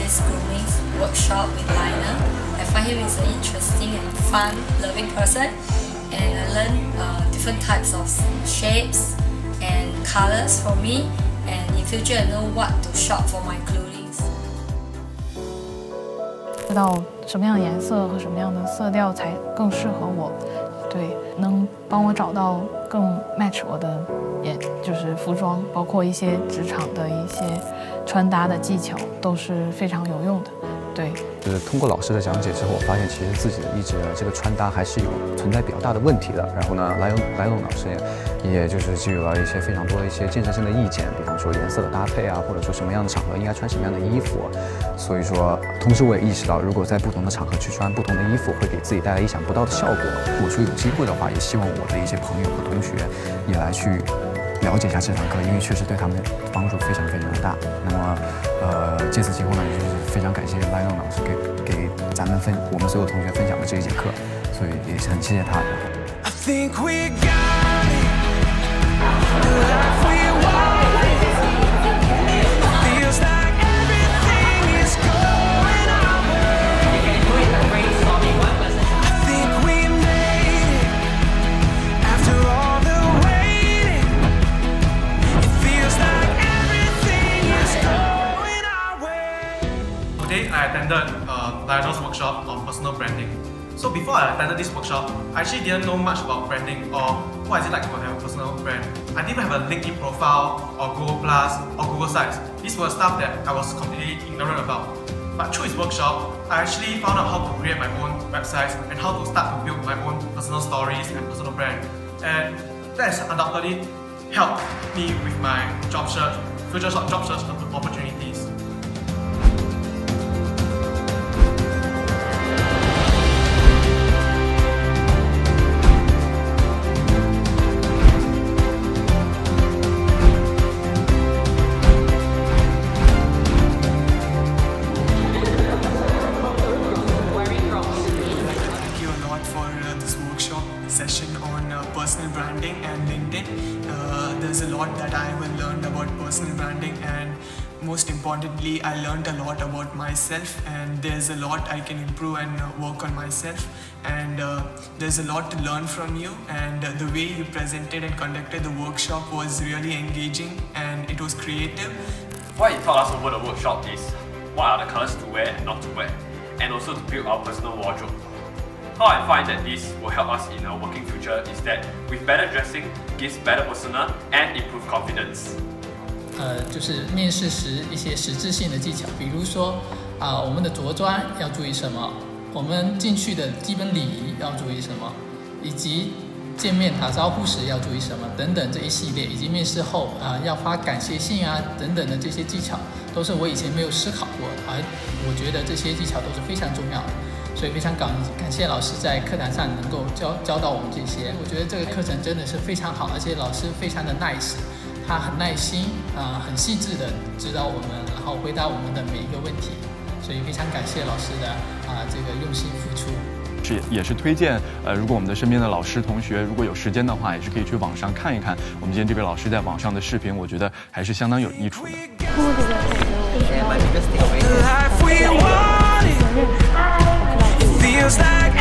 this grooming workshop with Lionel. I find him is an interesting and fun, loving person, and I learned different types of shapes and colors for me. And in future, I know what to shop for my clothing. 知道什么样的颜色和什么样的色调才更适合我，对，能帮我找到更 match 我的就是服装，包括一些职场的一些穿搭的技巧都是非常有用的。对， 就是通过老师的讲解之后，我发现其实自己一直这个穿搭还是有存在比较大的问题的。然后呢，莱龙老师也就是给予了一些非常多的一些建设性的意见，比方说颜色的搭配啊，或者说什么样的场合应该穿什么样的衣服。所以说，同时我也意识到，如果在不同的场合去穿不同的衣服，会给自己带来意想不到的效果。如果说有机会的话，也希望我的一些朋友和同学也来去了解一下这堂课，因为确实对他们帮助非常非常的大。那么，借此机会呢，也就是非常感谢莱龙老师给咱们我们所有同学分享的这一节课，所以也是很谢谢他。 Today I attended Lionel's workshop on personal branding. So before I attended this workshop, I actually didn't know much about branding or what is it like to have a personal brand. I didn't have a LinkedIn profile or Google Plus or Google Sites. These were stuff that I was completely ignorant about. But through his workshop, I actually found out how to create my own websites and how to start to build my own personal stories and personal brand. And that has undoubtedly helped me with my job search, future job search opportunities. Session on personal branding and LinkedIn. There's a lot that I have learned about personal branding, and most importantly, I learned a lot about myself, and there's a lot I can improve and work on myself, and there's a lot to learn from you, and the way you presented and conducted the workshop was really engaging and it was creative. What you taught us over the workshop is what are the colors to wear and not to wear, and also to build our personal wardrobe. How I find that this will help us in our working future is that with better dressing gives better persona and improve confidence. 就是面试时一些实质性的技巧，比如说我们的着装要注意什么，我们进去的基本礼仪要注意什么，以及见面打招呼时要注意什么等等这一系列，以及面试后要发感谢信等等的这些技巧，都是我以前没有思考过的，而我觉得这些技巧都是非常重要的。所以非常感谢老师在课堂上能够教到我们这些，我觉得这个课程真的是非常好，而且老师非常的 nice， 他很耐心很细致的指导我们，然后回答我们的每一个问题，所以非常感谢老师的这个用心付出。 也是推荐如果我们的身边的老师同学如果有时间的话，也是可以去网上看一看我们今天这位老师在网上的视频，我觉得还是相当有益处的。 Feels like